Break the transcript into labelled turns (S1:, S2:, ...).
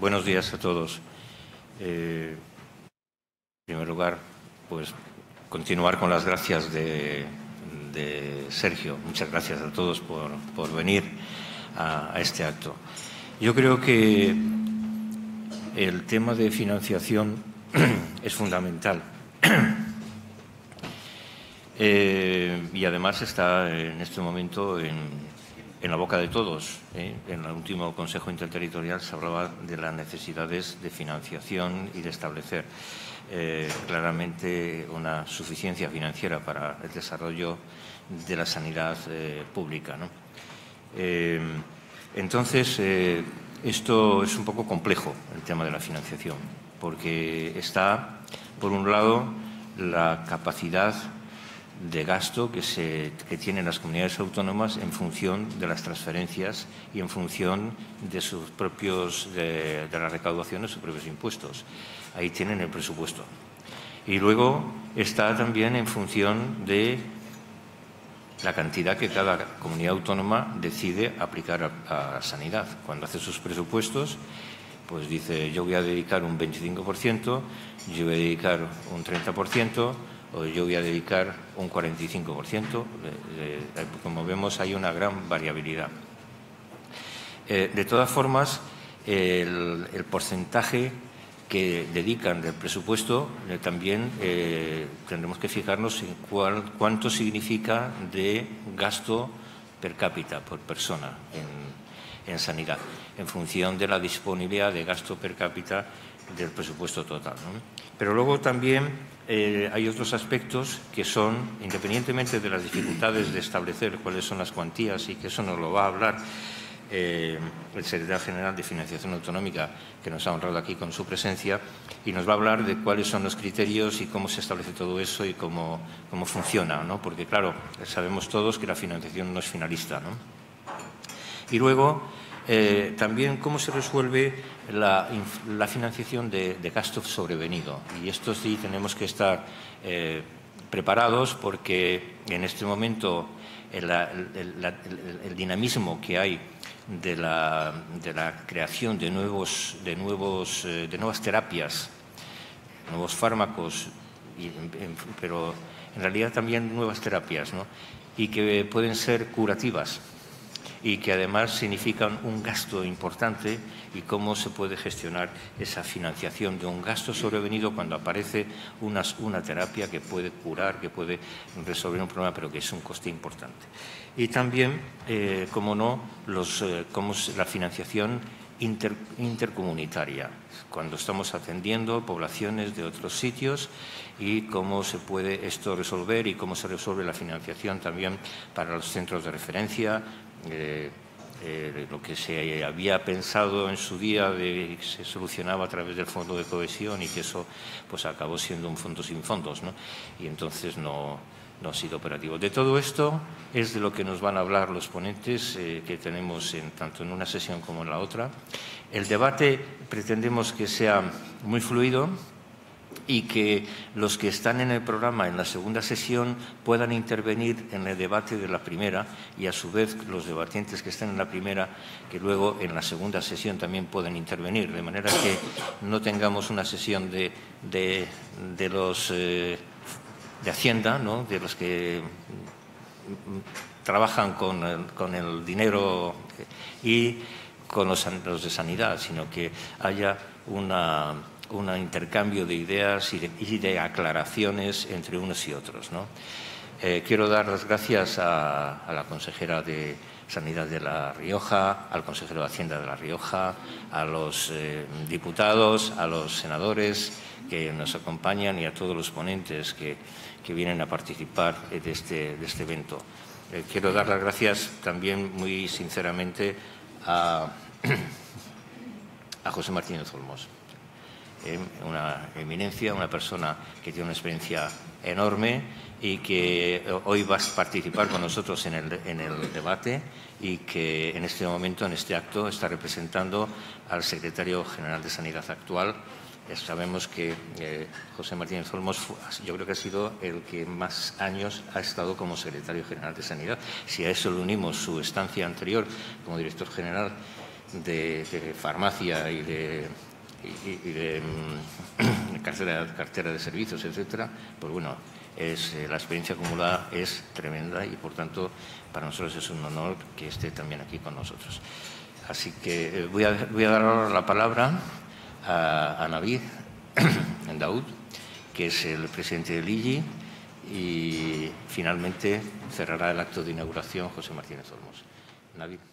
S1: Buenos días a todos. En primer lugar, pues continuar con las gracias de Sergio. Muchas gracias a todos por venir a este acto. Yo creo que el tema de financiación es fundamental y además está en este momento en la boca de todos. En el último Consejo Interterritorial se hablaba de las necesidades de financiación y de establecer claramente una suficiencia financiera para el desarrollo de la sanidad pública, ¿no? Entonces, esto es un poco complejo, el tema de la financiación, porque está, por un lado, la capacidad de gasto que tienen las comunidades autónomas en función de las transferencias y en función de sus propios de la recaudación de sus propios impuestos. Ahí tienen el presupuesto. Y luego está también en función de la cantidad que cada comunidad autónoma decide aplicar a sanidad. Cuando hace sus presupuestos, pues dice, yo voy a dedicar un 25%, yo voy a dedicar un 30%, o yo voy a dedicar un 45%. Como vemos, hay una gran variabilidad. De todas formas, el porcentaje que dedican del presupuesto también tendremos que fijarnos en cuánto significa de gasto per cápita, por persona, en sanidad, en función de la disponibilidad de gasto per cápita del presupuesto total, ¿no? Pero luego también hay otros aspectos que son, independientemente de las dificultades de establecer cuáles son las cuantías, y que eso nos lo va a hablar el Secretario General de Financiación Autonómica, que nos ha honrado aquí con su presencia, y nos va a hablar de cuáles son los criterios y cómo se establece todo eso y cómo funciona, ¿no? Porque, claro, sabemos todos que la financiación no es finalista, ¿no? Y luego, también cómo se resuelve la financiación de gasto sobrevenido. Y esto sí tenemos que estar preparados, porque en este momento el dinamismo que hay de la creación de nuevas terapias, nuevos fármacos, pero en realidad también nuevas terapias, ¿no? Y que pueden ser curativas y que además significan un gasto importante, y cómo se puede gestionar esa financiación de un gasto sobrevenido cuando aparece una terapia que puede curar, que puede resolver un problema, pero que es un coste importante. Y también, como no, cómo es la financiación intercomunitaria, cuando estamos atendiendo poblaciones de otros sitios, y cómo se puede esto resolver y cómo se resuelve la financiación también para los centros de referencia. Lo que se había pensado en su día de que se solucionaba a través del Fondo de Cohesión, y que eso pues acabó siendo un fondo sin fondos, ¿no? Y entonces no ha sido operativo. De todo esto es de lo que nos van a hablar los ponentes que tenemos tanto en una sesión como en la otra. El debate pretendemos que sea muy fluido, y que los que están en el programa en la segunda sesión puedan intervenir en el debate de la primera, y a su vez los debatientes que estén en la primera, que luego en la segunda sesión también puedan intervenir, de manera que no tengamos una sesión de los de Hacienda, ¿no?, de los que trabajan con el dinero, y con los de sanidad, sino que haya un intercambio de ideas y de aclaraciones entre unos y otros, ¿no? Quiero dar las gracias a la consejera de Sanidad de La Rioja, al consejero de Hacienda de La Rioja, a los diputados, a los senadores que nos acompañan, y a todos los ponentes que vienen a participar de este evento. Quiero dar las gracias también muy sinceramente a José Martínez Olmos. Una eminencia, una persona que tiene una experiencia enorme, y que hoy va a participar con nosotros en el debate, y que en este momento, en este acto, está representando al secretario general de Sanidad actual. Sabemos que José Martínez Olmos, yo creo que ha sido el que más años ha estado como secretario general de Sanidad. Si a eso le unimos su estancia anterior como director general de farmacia y de cartera de servicios, etcétera, pues bueno, la experiencia acumulada es tremenda y, por tanto, para nosotros es un honor que esté también aquí con nosotros. Así que voy a dar ahora la palabra a Navid Daoud, que es el presidente del IGI, y finalmente cerrará el acto de inauguración José Martínez Olmos. Navid.